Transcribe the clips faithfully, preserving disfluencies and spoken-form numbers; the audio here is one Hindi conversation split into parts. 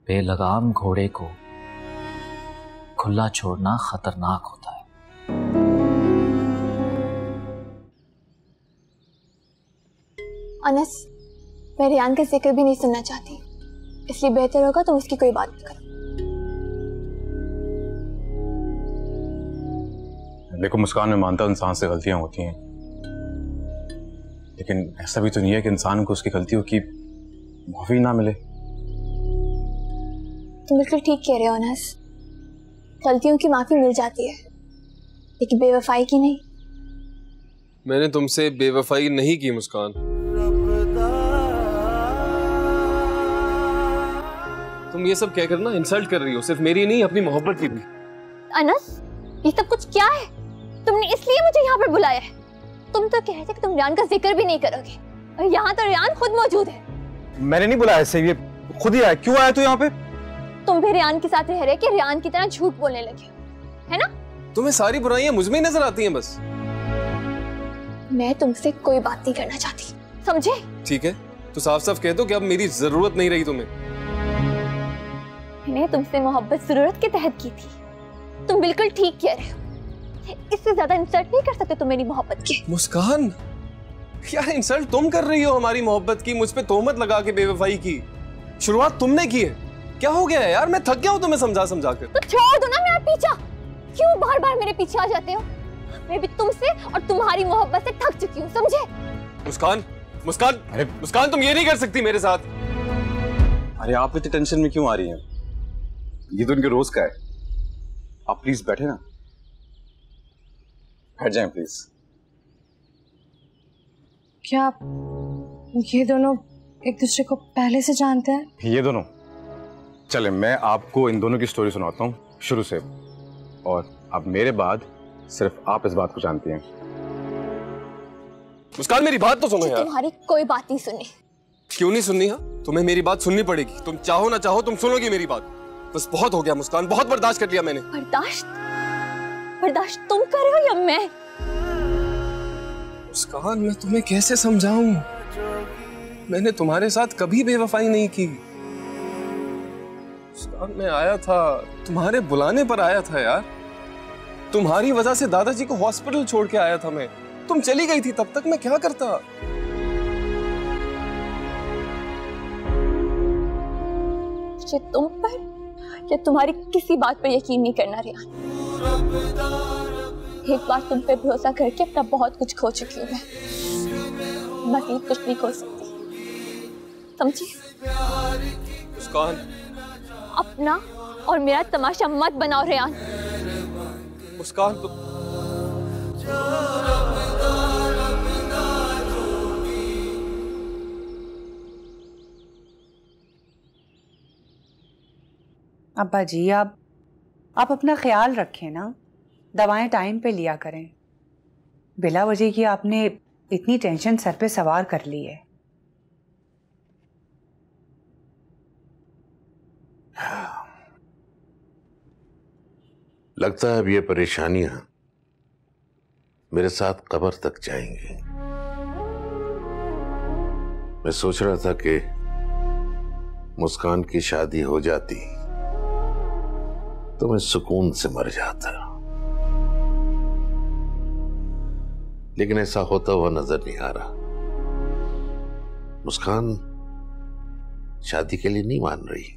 बेलगाम घोड़े को खुला छोड़ना खतरनाक होता है। अनस, मैं रियान का जिक्र भी नहीं सुनना चाहती, इसलिए बेहतर होगा तुम उसकी कोई बात करो। देखो मुस्कान, मैं मानता हूं इंसान से गलतियां होती हैं, लेकिन ऐसा भी तो नहीं है कि इंसान को उसकी गलतियों की माफी ना मिले। तुम बिल्कुल ठीक कह रहे हो अनस, गलतियों की माफी मिल जाती है, लेकिन बेवफाई की नहीं। मैंने तुमसे बेवफाई नहीं की मुस्कान। तुम ये सब क्या करना इंसल्ट कर रही हो, सिर्फ मेरी नहीं अपनी मोहब्बत की भी। अनस, ये सब कुछ क्या है? तुमने इसलिए मुझे यहाँ पर बुलाया है? तुम तो कह रहे थे कि तुम रियान का जिक्र भी नहीं करोगे, और यहाँ तो रियान खुद मौजूद है। मैंने नहीं बुलाया इसे, ये खुद ही आया। क्यों आया तू यहाँ पे? तुम भी रियान के साथ रह रहे कि रियान की तरह झूठ बोलने लगे, है ना? तुम्हें सारी बुराइयां मुझ में ही नजर आती हैं बस। मैं तुमसे कोई बात नहीं करना चाहती, समझे? ठीक है, तो साफ साफ कह दो कि अब मेरी जरूरत नहीं रही तुम्हें। मैंने तुमसे मोहब्बत जरूरत के तहत की थी। तुम बिल्कुल ठीक कह रहे हो, इससे ज्यादा इंसल्ट नहीं कर सकते तुम मेरी मोहब्बत की। मुस्कान, यार इंसल्ट तुम कर रही हो हमारी मोहब्बत की, मुझ पे तोहमत लगा के बेवफाई की। शुरुआत तुमने की है। क्या हो गया है यार? मैं थक गया हूँ तुम्हें समझा समझा कर। तो छोड़ दो ना मेरा पीछा, क्यों बार बार मेरे पीछे आ जाते हो? मैं भी तुमसे और तुम्हारी मोहब्बत से थक चुकी हूँ, समझे? मुस्कान, मुस्कान, अरे मुस्कान, तुम ये नहीं कर सकती मेरे साथ। अरे आप इतनी टेंशन में क्यों आ रही हैं? ये तो उनके रोज का है। आप प्लीज बैठे ना, बैठ जाएं प्लीज। क्या ये दोनों एक दूसरे को पहले से जानते हैं? ये दोनों? चले मैं आपको इन दोनों की स्टोरी सुनाता हूँ शुरू से, और अब मेरे बाद सिर्फ आप इस बात को जानती हैं। मुस्कान, मेरी बात तो सुनो यार। तुम्हारी कोई बात नहीं सुनी। क्यों नहीं सुननी? हाँ, तुम्हें मेरी बात सुननी पड़ेगी। तुम चाहो ना चाहो तुम सुनोगी मेरी बात। बस बहुत हो गया मुस्कान, बहुत बर्दाश्त कर लिया मैंने। बर्दाश्त? बर्दाश्त तुम कर रहे हो या मैं? मुस्कान, मैं तुम्हें कैसे समझाऊं? मैंने तुम्हारे साथ कभी बेवफाई नहीं की। मुस्कान, मैं आया था तुम्हारे बुलाने पर आया था यार। तुम्हारी वजह से दादाजी को हॉस्पिटल छोड़ के आया था मैं। तुम चली गई थी, तब तक मैं क्या करता? मुझे तुम पर या तुम्हारी किसी बात पर यकीन नहीं करना रियान। एक बार तुम पे भरोसा करके अपना बहुत कुछ खो चुकी हूँ मैं। मज़ीद कुछ नहीं खो सकती, समझी? मुस्कान, अपना और मेरा तमाशा मत बनाओ रियान। मुस्कान, तो अब्बा जी, आप आप अपना ख्याल रखें ना, दवाएं टाइम पे लिया करें। बिला वजह की आपने इतनी टेंशन सर पे सवार कर ली है। लगता है अब ये परेशानियां मेरे साथ कब्र तक जाएंगी। मैं सोच रहा था कि मुस्कान की शादी हो जाती तो मैं सुकून से मर जाता, लेकिन ऐसा होता हुआ नजर नहीं आ रहा। मुस्कान शादी के लिए नहीं मान रही।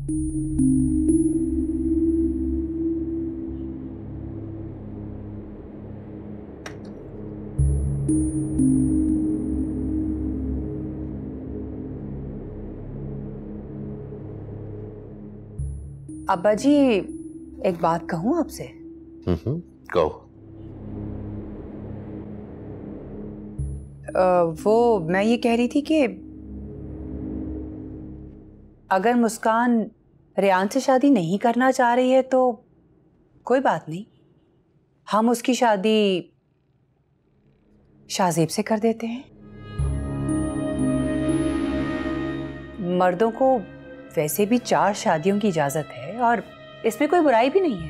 अब्बा जी, एक बात कहूं आपसे? हम्म, कहो। वो मैं ये कह रही थी कि अगर मुस्कान रियान से शादी नहीं करना चाह रही है तो कोई बात नहीं, हम उसकी शादी शाहजेब से कर देते हैं। मर्दों को वैसे भी चार शादियों की इजाजत है और इसमें कोई बुराई भी नहीं है।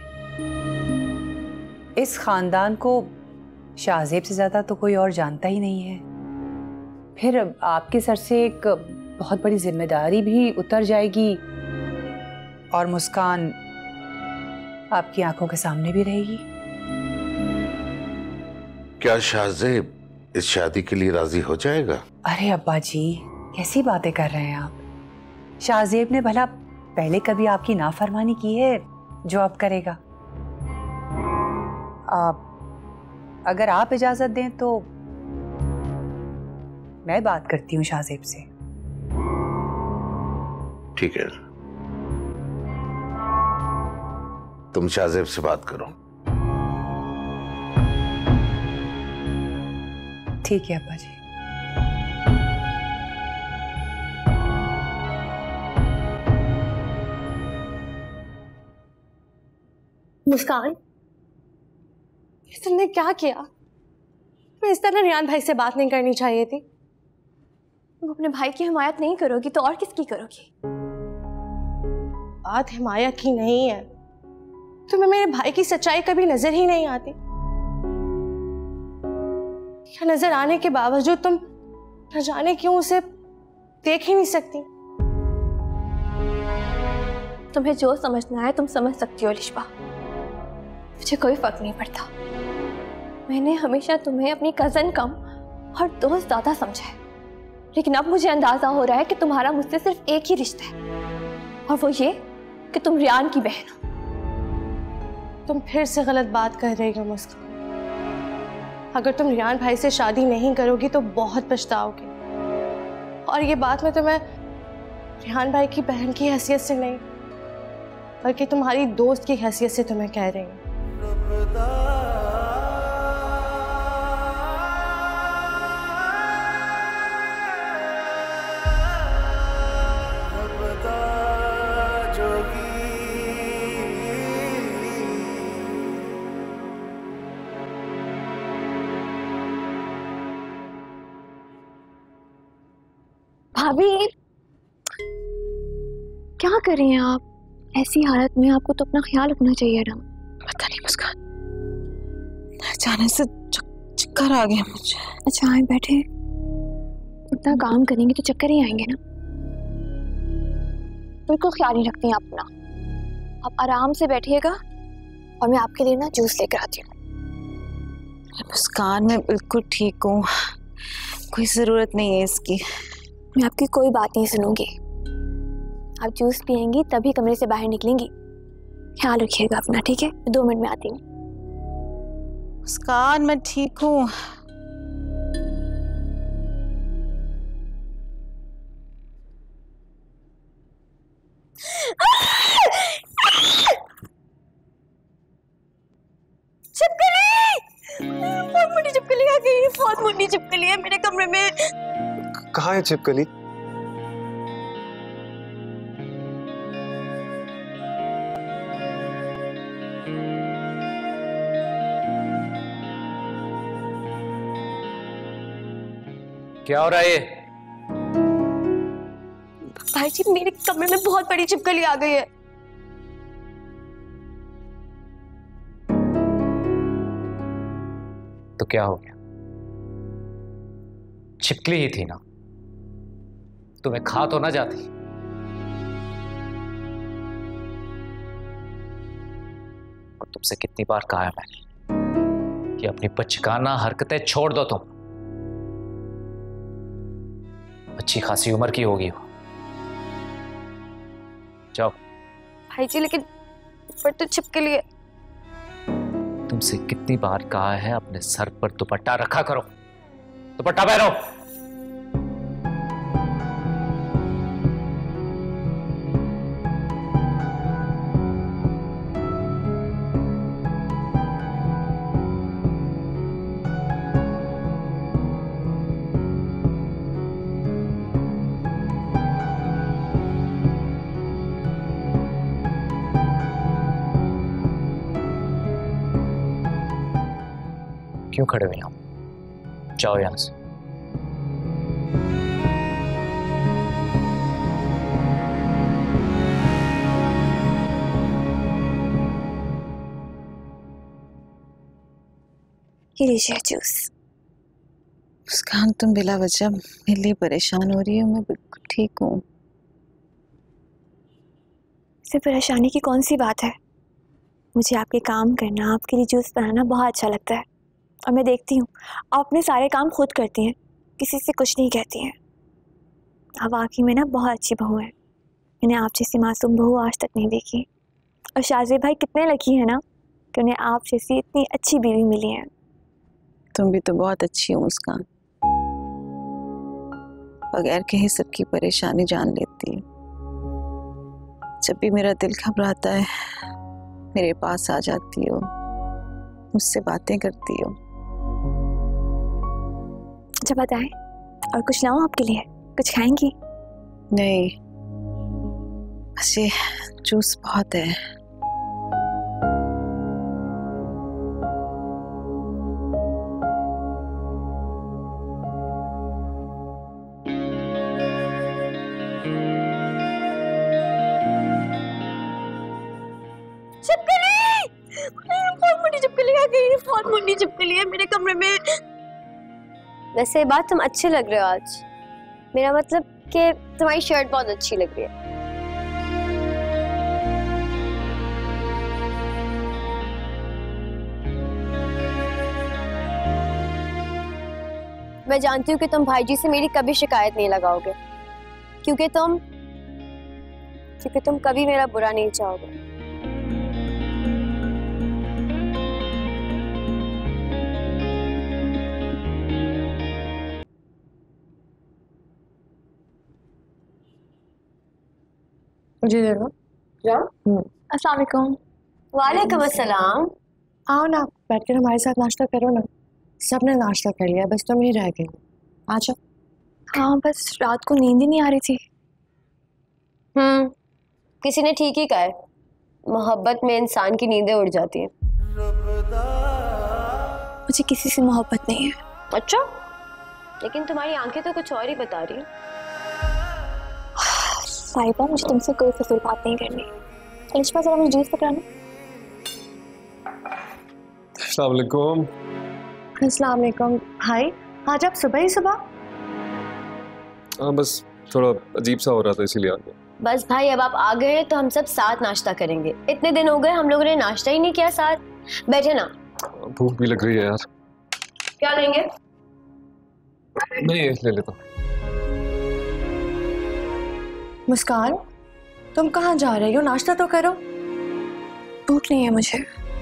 इस खानदान को शाहजेब से ज्यादा तो कोई और जानता ही नहीं है। फिर आपके सर से एक बहुत बड़ी जिम्मेदारी भी उतर जाएगी और मुस्कान आपकी आंखों के सामने भी रहेगी। क्या शाहजेब इस शादी के लिए राजी हो जाएगा? अरे अब्बा जी, कैसी बातें कर रहे हैं आप? शाहजेब ने भला पहले कभी आपकी नाफरमानी की है जो अब करेगा? आप अगर आप इजाजत दें तो मैं बात करती हूँ शाहजेब से। ठीक है, तुम शाहजेब से बात करो। ठीक है अब्बा जी। मुस्कान, तुमने क्या किया? मैं इस तरह रियान भाई से बात नहीं करनी चाहिए थी। तुम अपने भाई की हिमायत नहीं करोगी तो और किसकी करोगी? बात हिमायत की नहीं है, तुम्हें मेरे भाई की सच्चाई कभी नजर ही नहीं आती। क्या नजर आने के बावजूद तुम न जाने क्यों उसे देख ही नहीं सकती? तुम्हें जो समझना है तुम समझ सकती हो लिशबा, मुझे कोई फर्क नहीं पड़ता। मैंने हमेशा तुम्हें अपनी कजन कम और दोस्त ज्यादा समझा है, लेकिन अब मुझे अंदाजा हो रहा है कि तुम्हारा मुझसे सिर्फ एक ही रिश्ता है, और वो ये कि तुम रियान की बहन हो। तुम फिर से गलत बात कर रही हो मुस्कान। अगर तुम रियान भाई से शादी नहीं करोगी तो बहुत पछताओगी, और ये बात मैं तुम्हें रियान भाई की बहन की हैसियत से नहीं बल्कि तुम्हारी दोस्त की हैसियत से तुम्हें कह रही हूँ। भाभी, क्या कर रही हैं आप? ऐसी हालत में आपको तो अपना ख्याल रखना चाहिए ना। पता नहीं मुस्कान, अचानक से चक्कर आ गया मुझे। अच्छा आए बैठे, इतना काम करेंगे तो चक्कर ही आएंगे ना। बिल्कुल ख्याल नहीं रखती हैं अपना। आप आराम से बैठिएगा और मैं आपके लिए ना जूस लेकर आती हूँ। मुस्कान, मैं बिल्कुल ठीक हूँ, कोई जरूरत नहीं है इसकी। मैं आपकी कोई बात नहीं सुनूंगी। आप जूस पियेंगी तभी कमरे से बाहर निकलेंगी। ख्याल रखिएगा अपना, ठीक है? दो मिनट में आती हूँ। मुस्कान, मैं ठीक हूँ। छिपकली! बहुत मोटी छिपकली आ गई। बहुत मोटी छिपकली है मेरे कमरे में। कहाँ है छिपकली? क्या हो रहा है ये? भाई जी, मेरे कमरे में बहुत बड़ी छिपकली आ गई है। तो क्या हो गया? छिपकली ही थी ना, तुम्हें खा तो ना जाती? और तुमसे कितनी बार कहा है मैंने कि अपनी बचकाना हरकतें छोड़ दो। तुम अच्छी खासी उम्र की होगी वो। जाओ। भाई जी, लेकिन ऊपर तो छिपकली है। तुमसे कितनी बार कहा है अपने सर पर दुपट्टा रखा करो, दुपट्टा पहनो। क्यों खड़े हुए हो? जाओ यहां से। ये लीजिए जूस। मुस्कान, तुम बिला वजह मेरे लिए परेशान हो रही हो। मैं बिल्कुल ठीक हूँ। इससे परेशानी की कौन सी बात है? मुझे आपके काम करना, आपके लिए जूस बनाना बहुत अच्छा लगता है और मैं देखती हूँ आप अपने सारे काम खुद करती हैं, किसी से कुछ नहीं कहती हैं। आप वाकई में ना बहुत अच्छी बहू है। मैंने आप जैसी मासूम बहू आज तक नहीं देखी। और शाहजेब भाई कितने लकी हैं ना कि उन्हें आप जैसी इतनी अच्छी बीवी मिली है। तुम भी तो बहुत अच्छी हो मुस्कान, बगैर कहीं सबकी परेशानी जान लेती है। जब भी मेरा दिल घबराता है मेरे पास आ जाती हो, मुझसे बातें करती हो। अच्छा बताएं, और कुछ लाऊं आपके लिए? कुछ खाएंगी? नहीं, बस ये जूस बहुत है। बहुत मोटी चिपकली आ गई, बहुत मोटी चिपकली है मेरे कमरे में। वैसे बात तुम अच्छे लग रहे हो आज। मेरा मतलब कि तुम्हारी शर्ट बहुत अच्छी लग रही है। मैं जानती हूँ कि तुम भाई जी से मेरी कभी शिकायत नहीं लगाओगे, क्योंकि तुम क्योंकि तुम कभी मेरा बुरा नहीं चाहोगे। जी दे दो। अस्सलाम वालेकुम। वालेकुम अस्सलाम। आओ ना, बैठ कर हमारे साथ नाश्ता करो ना। सबने नाश्ता कर लिया, बस तुम ही रह गई। आ जाओ। हाँ, बस रात को नींद ही नहीं आ रही थी। हम्म किसी ने ठीक ही कहा है, मोहब्बत में इंसान की नींदें उड़ जाती हैं। मुझे किसी से मोहब्बत नहीं है। अच्छा, लेकिन तुम्हारी आंखें तो कुछ और ही बता रही हैं। साहिबा, मुझे तुमसे कोई फिजूल बात नहीं करनी। अलिशा, जरा मुझे जूस पकड़ाना। अस्सलाम वालेकुम। अस्सलाम वालेकुम। भाई आज आप सुबह ही सुबह? हाँ, बस थोड़ा अजीब सा हो रहा था इसीलिए आ गया। बस भाई, अब आप आ गए हैं तो हम सब साथ नाश्ता करेंगे। इतने दिन हो गए हम लोगों ने नाश्ता ही नहीं किया साथ। बैठे ना। भूख भी लग रही है यार। क्या लेंगे? नहीं, ले लेता। मुस्कान, तुम कहाँ जा रही हो? नाश्ता तो करो। भूख नहीं है मुझे।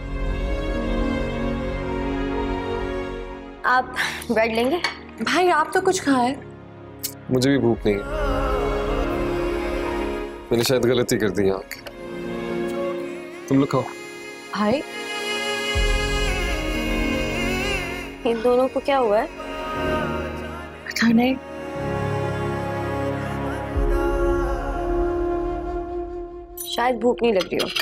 आप ब्रेड लेंगे? भाई आप तो कुछ खाए। मुझे भी भूख नहीं है, मैंने शायद गलती कर दी यहाँ। तुम लोग खाओ। भाई इन दोनों को क्या हुआ है? पता नहीं। शायद भूख नहीं लग रही हो।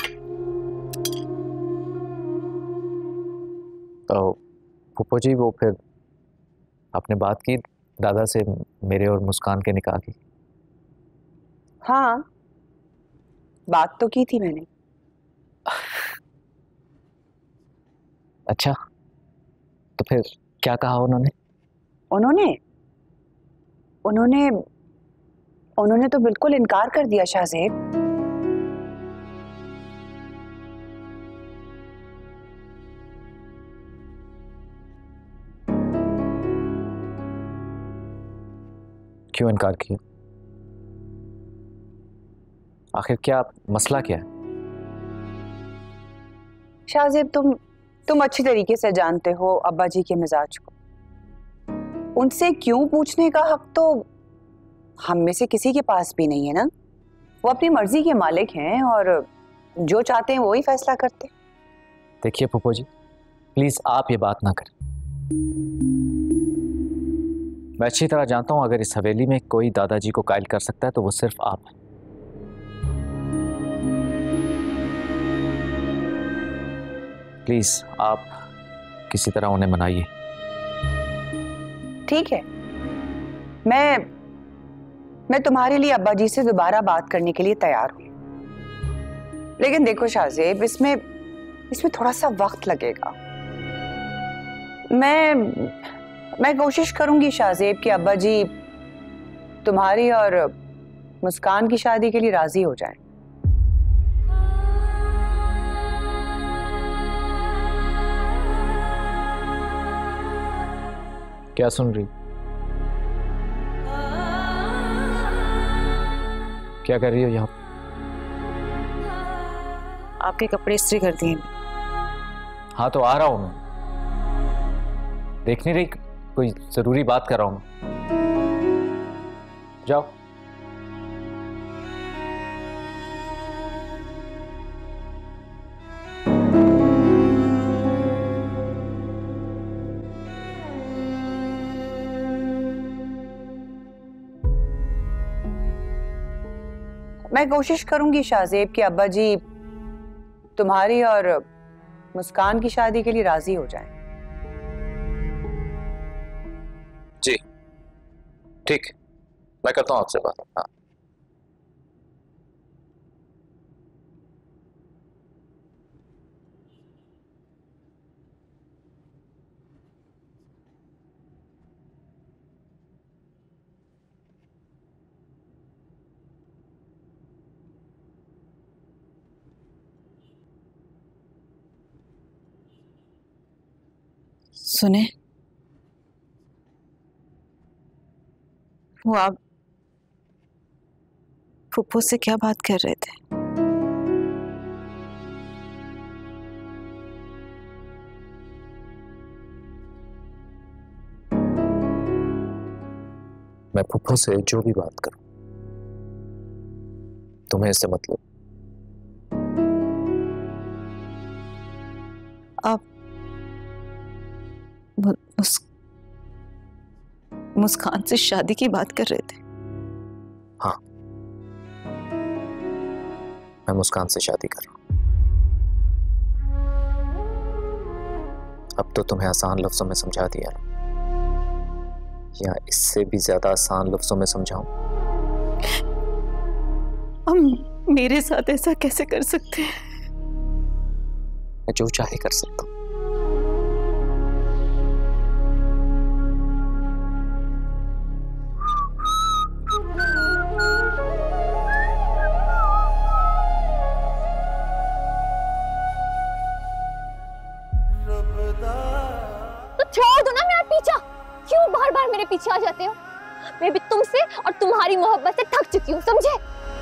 तो फूफो जी, वो फिर आपने बात की दादा से मेरे और मुस्कान के निकाह की? हाँ, बात तो की थी मैंने। अच्छा, तो फिर क्या कहा उन्होंने? उन्होंने उन्होंने उन्होंने तो बिल्कुल इनकार कर दिया शाहजेब। क्यों इनकार किया? आखिर क्या मसला क्या है? शाहजेब, तुम तुम अच्छी तरीके से जानते हो अब्बा जी के मिजाज को। उनसे क्यों पूछने का हक तो हम में से किसी के पास भी नहीं है ना। वो अपनी मर्जी के मालिक हैं और जो चाहते हैं वो ही फैसला करते हैं। देखिए फूफो जी, प्लीज आप ये बात ना करें। मैं अच्छी तरह जानता हूं अगर इस हवेली में कोई दादाजी को कायल कर सकता है तो वो सिर्फ आप हैं। प्लीज आप किसी तरह उन्हें मनाइए। ठीक है, मैं मैं तुम्हारे लिए अब्बा जी से दोबारा बात करने के लिए तैयार हूं। लेकिन देखो शाहजेब, इसमें इसमें थोड़ा सा वक्त लगेगा। मैं मैं कोशिश करूंगी शाहजेब कि अब्बा जी तुम्हारी और मुस्कान की शादी के लिए राजी हो जाएं। क्या सुन रही? क्या कर रही हो यहाँ? आपके कपड़े इस्त्री कर दिए। हाँ तो आ रहा हूं मैं। देख नहीं रही कोई जरूरी बात कर रहा हूं मैं। जाओ। मैं कोशिश करूंगी शाहजेब कि अब्बा जी तुम्हारी और मुस्कान की शादी के लिए राजी हो जाएं। जी ठीक, मैं करता हूं आपसे बात। हाँ सुने, वो आप फुप्पो से क्या बात कर रहे थे? मैं फुप्पो से जो भी बात करूं तुम्हें इससे मतलब? आप मुस, मुस्कान से शादी की बात कर रहे थे? हाँ, मैं मुस्कान से शादी कर रहा हूं। अब तो तुम्हें आसान लफ्जों में समझा दिया ना, या इससे भी ज्यादा आसान लफ्जों में समझाऊं? हम मेरे साथ ऐसा कैसे कर सकते हैं? मैं जो चाहे कर सकता हूं। तो छोड़ दो ना मेरा पीछा, क्यों बार बार मेरे पीछे आ जाते हो? मैं भी तुमसे और तुम्हारी मोहब्बत से थक चुकी हूँ, समझे?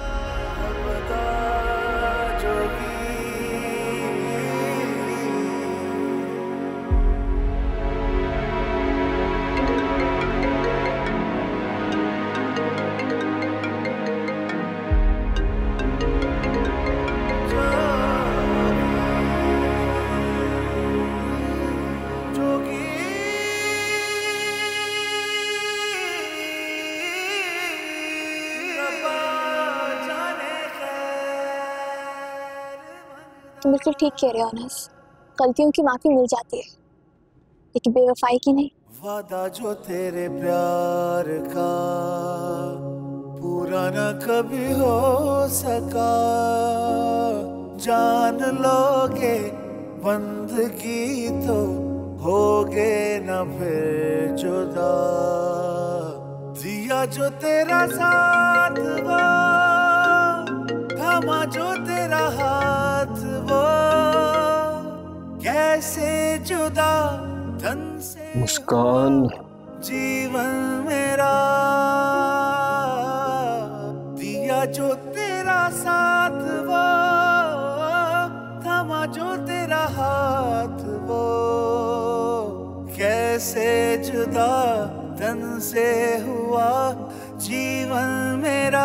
तुम बिल्कुल ठीक कह रहे हो अनस, गलतियों की माफी मिल जाती है लेकिन बेवफाई की नहीं। वादा जो तेरे प्यार का पूरा न कभी हो सका, जान लोगे बंदगी तो होगे न फिर जुदा। दिया जो तेरा साथ वो, थमा जो तेरा हाथ वो, कैसे जुदा तन से मुस्कान, जीवन मेरा। दिया जो तेरा साथ वो, थमा जो तेरा हाथ वो, कैसे जुदा तन से हुआ जीवन मेरा।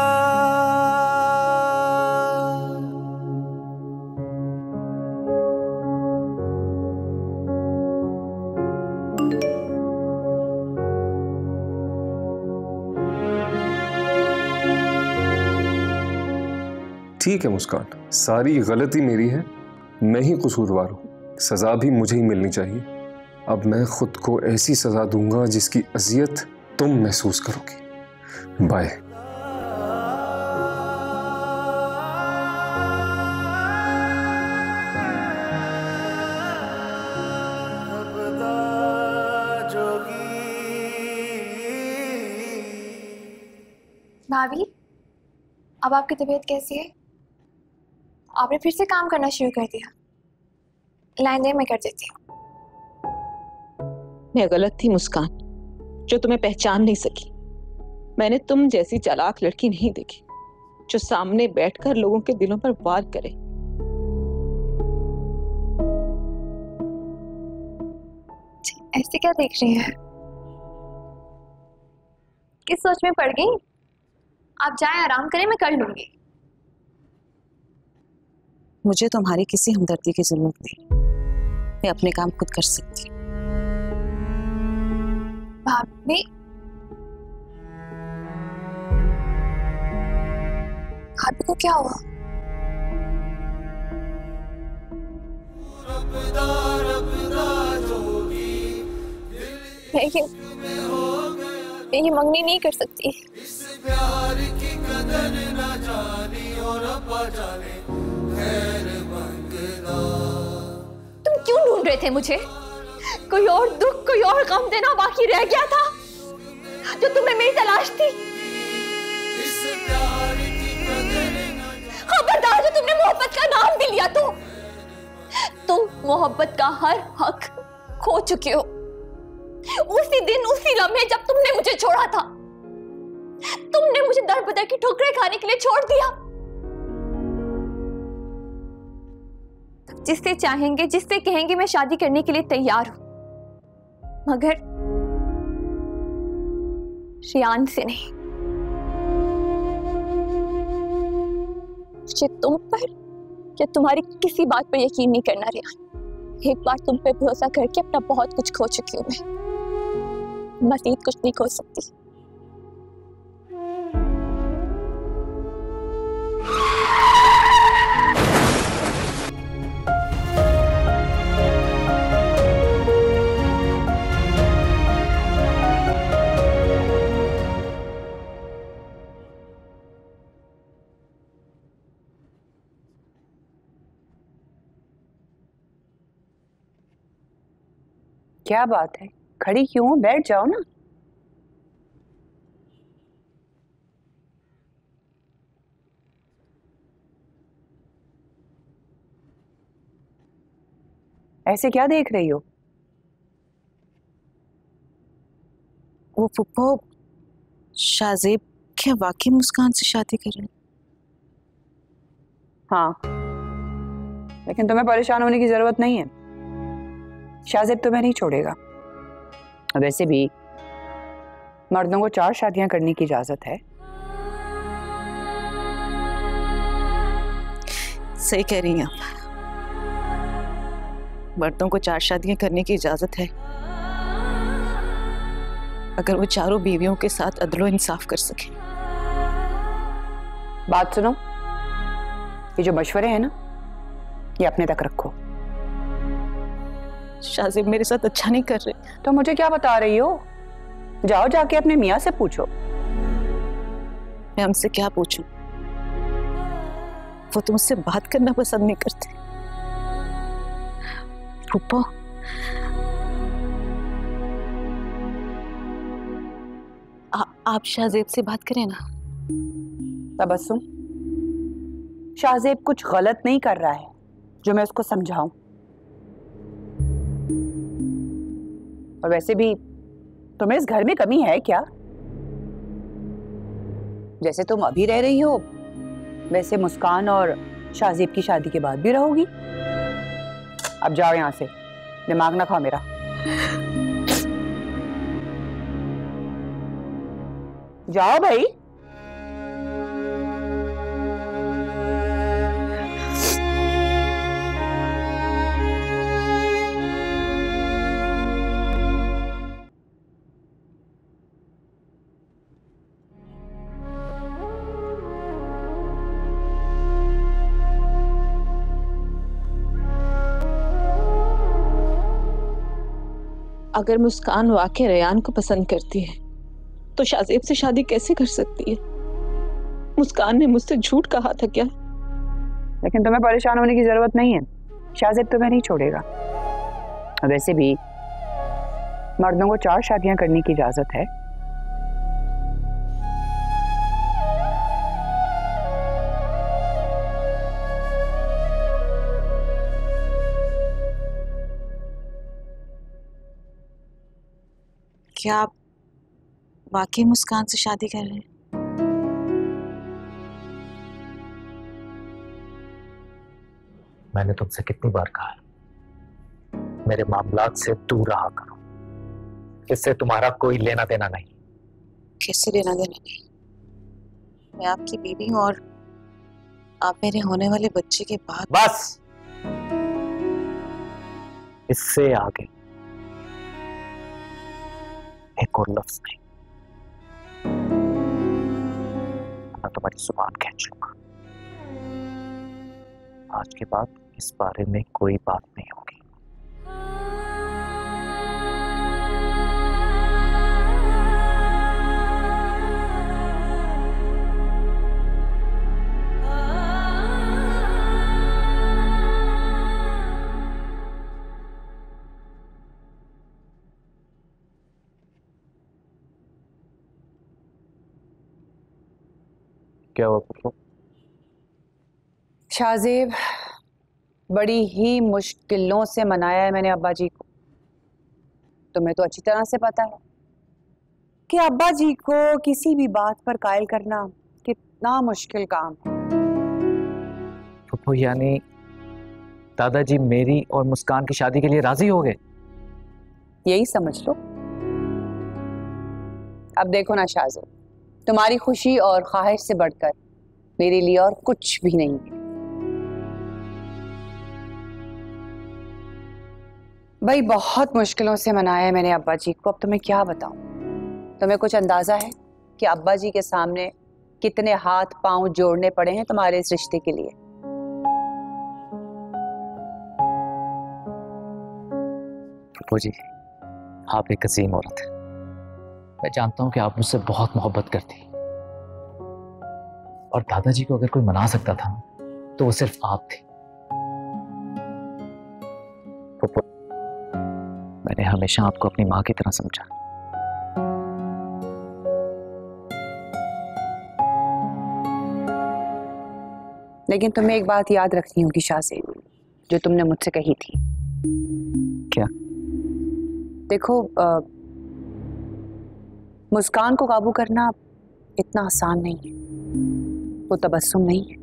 ठीक है मुस्कान, सारी गलती मेरी है, मैं ही कसूरवार हूँ, सजा भी मुझे ही मिलनी चाहिए। अब मैं खुद को ऐसी सजा दूंगा जिसकी अजियत तुम महसूस करोगी। बाय। भाभी, अब आपकी तबीयत कैसी है? आपने फिर से काम करना शुरू कर दिया। लाइन दे, मैं कर देती हूँ। मैं गलत थी मुस्कान, जो तुम्हें पहचान नहीं सकी। मैंने तुम जैसी चालाक लड़की नहीं देखी जो सामने बैठकर लोगों के दिलों पर वार करे। ऐसे क्या देख रही हैं? किस सोच में पड़ गई? आप जाएं, आराम करें, मैं कर लूंगी। मुझे तुम्हारी किसी हमदर्दी की जरूरत नहीं, मैं अपने काम खुद कर सकती हूँ। भाभी, भाभी को क्या हुआ? मैं ये मैं ये मंगनी नहीं कर सकती। तुम क्यों ढूंढ रहे थे मुझे? कोई और दुख, कोई और गम देना बाकी रह गया था जो तुम्हें मेरी तलाश थी? खबरदार जो तुमने मोहब्बत का नाम भी लिया तो तुम मोहब्बत का हर हक खो चुके हो। उसी दिन, उसी लम्हे जब तुमने मुझे छोड़ा था, तुमने मुझे दर बदर की ठोकरें खाने के लिए छोड़ दिया। जिससे चाहेंगे, जिससे कहेंगे मैं शादी करने के लिए तैयार हूं, मगर रियान से नहीं। मुझे तुम पर या तुम्हारी किसी बात पर यकीन नहीं करना रियान। एक बार तुम पे भरोसा करके अपना बहुत कुछ खो चुकी हूं मैं, मजीद कुछ नहीं खो सकती। क्या बात है, खड़ी क्यों हो? बैठ जाओ ना। ऐसे क्या देख रही हो? वो फुप्पो, शाहजेब क्या वाकई मुस्कान से शादी कर रहे हैं? हाँ, लेकिन तुम्हें परेशान होने की जरूरत नहीं है। शाहजेब तुम्हें नहीं छोड़ेगा। वैसे भी मर्दों को चार शादियां करने की इजाजत है। सही कह रही हैं आप, मर्दों को चार शादियां करने की इजाजत है अगर वो चारों बीवियों के साथ अदलो इंसाफ कर सके। बात सुनो, ये जो मशवरे हैं ना, ये अपने तक रखो। शाहजेब मेरे साथ अच्छा नहीं कर रहे। तो मुझे क्या बता रही हो? जाओ जाके अपने मियाँ से पूछो। मैं उनसे क्या पूछूं? वो तो मुझसे बात करना पसंद नहीं करते। फूफो, आप शाहजेब से बात करें ना। तबस्सुम, शाहजेब कुछ गलत नहीं कर रहा है जो मैं उसको समझाऊं। और वैसे भी तुम्हें इस घर में कमी है क्या? जैसे तुम अभी रह रही हो वैसे मुस्कान और शाहजेब की शादी के बाद भी रहोगी। अब जाओ यहां से, दिमाग ना खाओ मेरा। जाओ भाई। अगर मुस्कान वाकई रेयान को पसंद करती है तो शाहजेब से शादी कैसे कर सकती है? मुस्कान ने मुझसे झूठ कहा था क्या? लेकिन तुम्हें परेशान होने की जरूरत नहीं है, शाहजेब तुम्हें नहीं छोड़ेगा। वैसे भी मर्दों को चार शादियां करने की इजाजत है। क्या आप वाकई मुस्कान से शादी कर रहे हैं? मैंने तुमसे कितनी बार कहा है, मेरे मामलात से दूर रहा करो, इससे तुम्हारा कोई लेना देना नहीं। किससे लेना देना नहीं? मैं आपकी बीवी हूँ और आप मेरे होने वाले बच्चे के बाद। बस, इससे आगे एक और लफ्ज नहीं। मैं तुम्हारी जुबान खींच लूंगा। आज के बाद इस बारे में कोई बात नहीं होगी। क्या हुआ पुप्पो? शाहजेब, बड़ी ही मुश्किलों से मनाया है मैंने अब्बा जी को। तुम्हें तो अच्छी तरह से पता है कि अब्बा जी को किसी भी बात पर कायल करना कितना मुश्किल काम है। पुप्पो, यानी दादाजी मेरी और मुस्कान की शादी के लिए राजी हो गए? यही समझ लो। अब देखो ना शाहजेब, तुम्हारी खुशी और ख्वाहिश से बढ़कर मेरे लिए और कुछ भी नहीं है। भाई बहुत मुश्किलों से मनाया है मैंने अब्बा जी को। अब तुम्हें क्या बताऊं? तुम्हें कुछ अंदाजा है कि अब्बा जी के सामने कितने हाथ पांव जोड़ने पड़े हैं तुम्हारे इस रिश्ते के लिए? पुप्पो जी, आप एक अजीम औरत है। मैं जानता हूं कि आप मुझसे बहुत मोहब्बत करती, और दादाजी को अगर कोई मना सकता था तो वो सिर्फ आप थी। पुप्पो, मैंने हमेशा आपको अपनी माँ की तरह समझा। लेकिन तुम्हें एक बात याद रखनी होगी शाहजेब, जो तुमने मुझसे कही थी। क्या? देखो, आ, मुस्कान को काबू करना इतना आसान नहीं है। वो तबस्सुम नहीं है।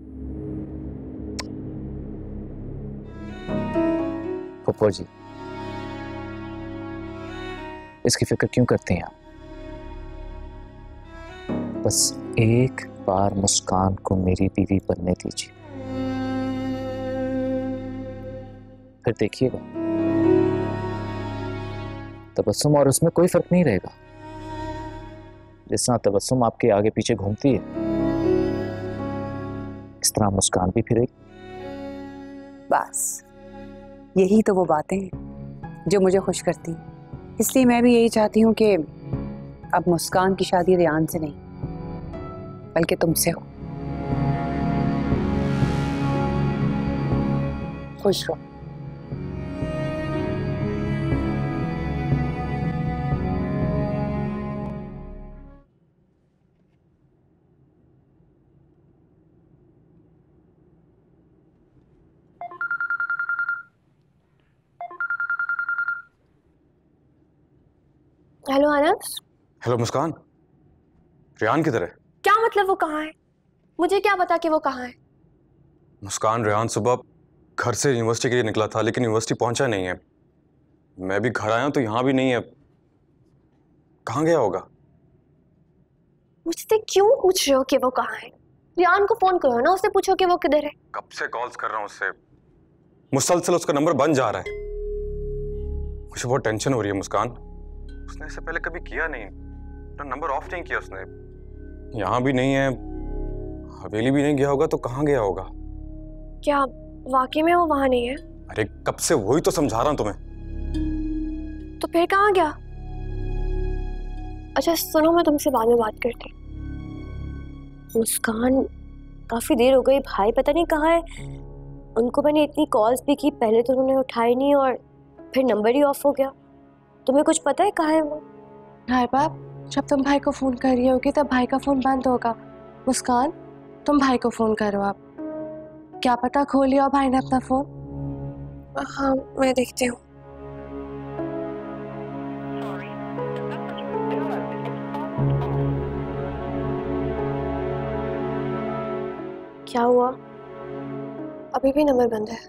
पुप्पो जी, इसकी फिक्र क्यों करती हैं आप? बस एक बार मुस्कान को मेरी बीवी बनने दीजिए, फिर देखिएगा तबस्सुम और उसमें कोई फर्क नहीं रहेगा। जिस तरह तबस्सुम आपके आगे पीछे घूमती है, इस तरह मुस्कान भी फिरेगी। बस यही तो वो बातें हैं जो मुझे खुश करती हैं। इसलिए मैं भी यही चाहती हूँ कि अब मुस्कान की शादी रियान से नहीं बल्कि तुमसे हो। खुश रहो। हेलो अनस। हेलो मुस्कान, रियान किधर है? क्या मतलब वो कहाँ है? मुझे क्या पता कि वो कहाँ है? मुस्कान, रियान सुबह घर से यूनिवर्सिटी के लिए निकला था, लेकिन यूनिवर्सिटी पहुंचा नहीं है। मैं भी घर आया हूं तो यहाँ भी नहीं है। कहाँ गया होगा? मुझसे क्यों पूछ रहे हो कि वो कहाँ है? रियान को फोन करो ना, उससे पूछो कि वो किधर है। कब से कॉल्स कर रहा हूँ उससे, मुसलसल उसका नंबर बंद जा रहा है। मुझे बहुत टेंशन हो रही है मुस्कान। उसने इससे पहले कभी किया नहीं, तो नंबर ऑफ नहीं किया उसने। यहाँ भी नहीं है, हवेली भी नहीं गया होगा, तो कहाँ गया होगा? क्या वाकई में वो वहां नहीं है? अरे कब से वही तो समझा रहा हूँ तुम्हें। तो फिर कहाँ गया? अच्छा सुनो, मैं तुमसे बाद में बात करती। मुस्कान, काफी देर हो गई, भाई पता नहीं कहाँ है। उनको मैंने इतनी कॉल्स भी की, पहले तो उन्होंने उठाई नहीं और फिर नंबर ही ऑफ हो गया। तुम्हें कुछ पता है कहाँ है वो? हाय बाप, जब तुम भाई को फोन कर रही होगी तब भाई का फोन बंद होगा। मुस्कान, तुम भाई को फोन करो। आप क्या पता खो लिया भाई ने अपना फोन। हाँ मैं देखती हूँ। Sorry, क्या हुआ? अभी भी नंबर बंद है।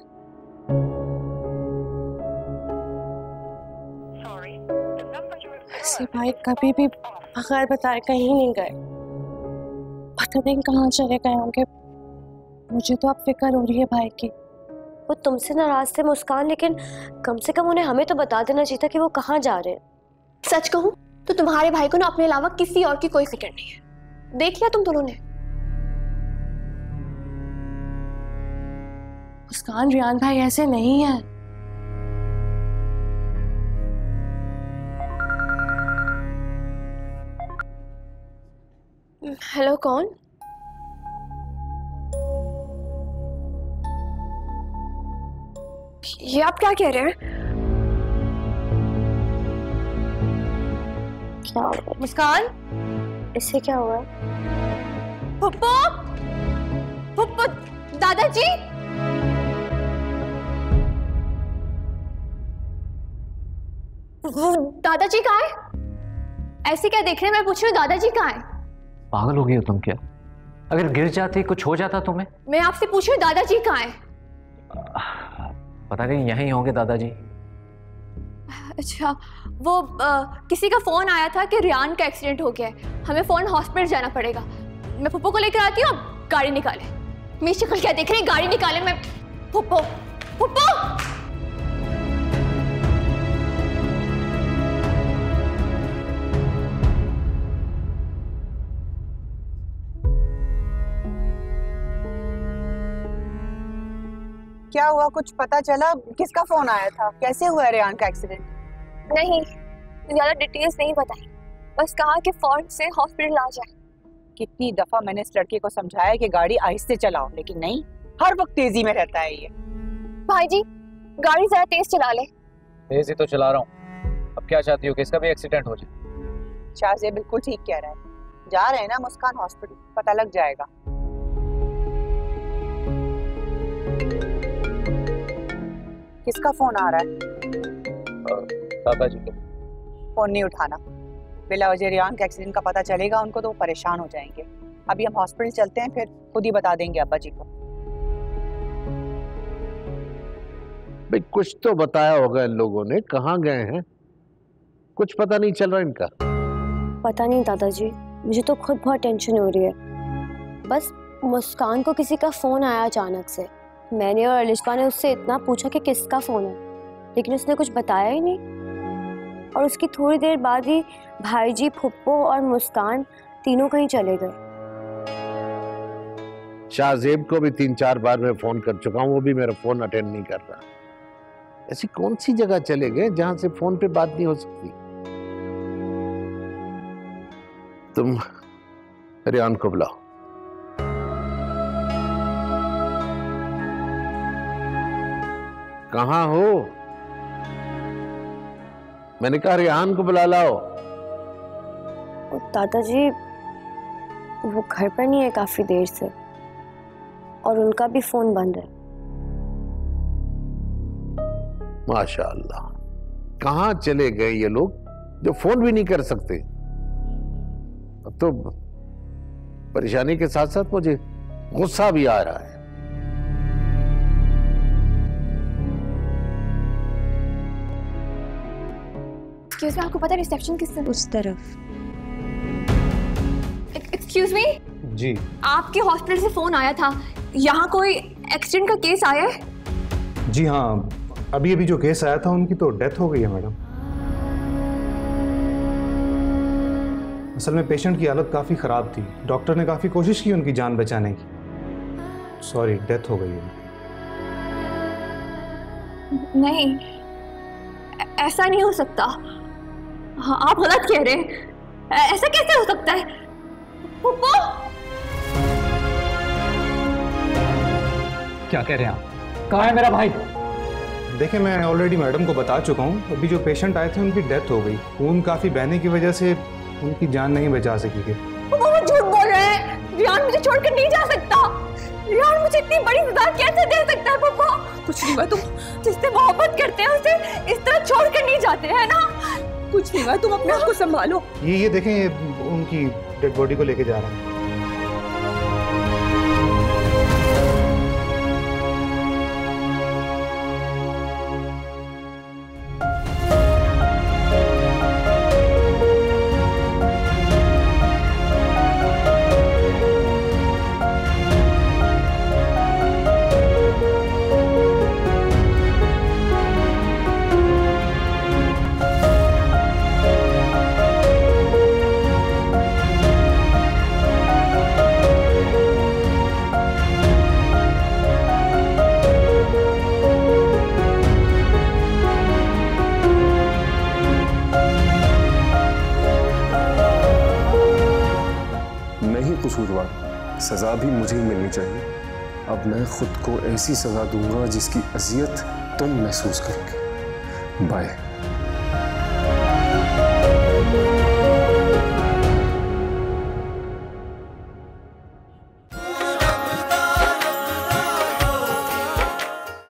ऐसे भाई कभी भी बगैर बताए कहीं नहीं गए, पता नहीं कहाँ चले गए होंगे। मुझे तो अब फिक्र हो रही है भाई की। वो तुमसे नाराज थे मुस्कान, लेकिन कम से कम उन्हें हमें तो बता देना चाहिए था कि वो कहाँ जा रहे हैं। सच कहूं तो तुम्हारे भाई को ना अपने अलावा किसी और की कोई फिक्र नहीं है। देख लिया तुम दोनों ने। मुस्कान, रियान भाई ऐसे नहीं है। हेलो, कौन? ये आप क्या कह रहे हैं? क्या हुआ मुस्कान? इससे क्या हुआ? पुप्पो, पुप्पो, दादाजी, दादाजी कहाँ है? ऐसे क्या देख रहे हैं? मैं पूछ रही हूँ दादाजी कहाँ है? पागल हो गई हो तुम क्या? अगर गिर जाती कुछ हो जाता तुम्हें? मैं आपसे पूछ रही हूँ दादाजी कहाँ है? पता नहीं, यहीं होंगे दादाजी। अच्छा, वो आ, किसी का फोन आया था कि रियान का एक्सीडेंट हो गया है, हमें फोन हॉस्पिटल जाना पड़ेगा। मैं पुप्पो को लेकर आती हूँ, आप गाड़ी निकालें। मेरी शक्ल क्या देख रही है? गाड़ी निकालें। मैं पुप्पो, पुप्पो। क्या हुआ, कुछ पता चला? किसका फोन आया था? कैसे हुआ रियान का एक्सीडेंट? नहीं, ज्यादा डिटेल्स नहीं बताई, बस कहा कि फौरन से हॉस्पिटल आ जाए। कितनी दफा मैंने इस लड़के को समझाया कि गाड़ी आहिस्ते चलाओ, लेकिन नहीं, हर वक्त तेजी में रहता है ये। भाई जी, गाड़ी जरा तेज चला ले। तेज ही तो चला रहा हूँ। अब क्या चाहती हो कि इसका भी एक्सीडेंट हो जाए? शाहजेब बिल्कुल ठीक कह रहा है। जा रहे हैं ना मुस्कान हॉस्पिटल, पता लग जाएगा। किसका फोन आ रहा है? दादाजी का। फोन नहीं उठाना। बिला वजह रियान के एक्सीडेंट का पता चलेगा उनको तो परेशान हो जाएंगे। अभी हम हॉस्पिटल चलते हैं, फिर खुद ही बता देंगे अब्बा जी को। भाई कुछ तो बताया होगा इन लोगों ने, कहाँ गए हैं? कुछ पता नहीं चल रहा इनका। पता नहीं दादाजी, मुझे तो खुद बहुत टेंशन हो रही है। बस मुस्कान को किसी का फोन आया अचानक से। मैंने और अलिशबा ने उससे इतना पूछा कि किसका फोन है, लेकिन उसने कुछ बताया ही नहीं। और उसकी थोड़ी देर बाद ही भाईजी, फुप्पो और मुस्कान तीनों कहीं चले गए। शाहजेब को भी तीन चार बार मैं फोन कर चुका हूँ, वो भी मेरा फोन अटेंड नहीं कर रहा। ऐसी कौन सी जगह चले गए जहां से फोन पे बात नहीं हो सकती? तुम रियान को बुलाओ। कहाँ हो? मैंने कहा रियान को बुला लाओ। दादाजी वो घर पर नहीं है काफी देर से, और उनका भी फोन बंद है। माशाअल्लाह, कहाँ चले गए ये लोग जो फोन भी नहीं कर सकते? अब तो परेशानी के साथ साथ मुझे गुस्सा भी आ रहा है। एक्सक्यूज मी, आपको पता है रिसेप्शन किस तरफ? उस तरफ। एक्सक्यूज मी जी, आपके हॉस्पिटल से फोन आया था, यहाँ कोई एक्सीडेंट का केस आया है? जी हाँ, अभी अभी जो केस आया था उनकी तो डेथ हो गई है मैडम। असल में पेशेंट की हालत काफ़ी ख़राब थी, डॉक्टर ने काफ़ी कोशिश की उनकी जान बचाने की। सॉरी, डेथ हो गई है। नहीं, ऐसा नहीं हो सकता। हाँ, आप गलत कह रहे हैं। ऐसा कैसे हो सकता है? पुप्पो, क्या कह रहे हैं आप? कहाँ है मेरा भाई? देखिए, मैं ऑलरेडी मैडम को बता चुका हूँ, अभी जो पेशेंट आए थे उनकी डेथ हो गई। खून काफ़ी बहने की वजह से उनकी जान नहीं बचा सकी थी। वो झूठ बोल रहे हैं। रियान मुझे छोड़कर नहीं जा सकता। रियान मुझे इतनी बड़ी सजा कैसे दे सकता है? पुप्पो, कुछ नहीं हुआ, तुम जिससे मोहब्बत करते हैं उसे इस तरह छोड़कर नहीं जाते हैं ना? कुछ नहीं हुआ, तुम अपने आप को संभालो। ये ये देखें, ये उनकी डेड बॉडी को लेके जा रहे हैं। सजा भी मुझे ही मिलनी चाहिए। अब मैं खुद को ऐसी सजा दूंगा जिसकी अजियत तुम महसूस करोगे। बाय।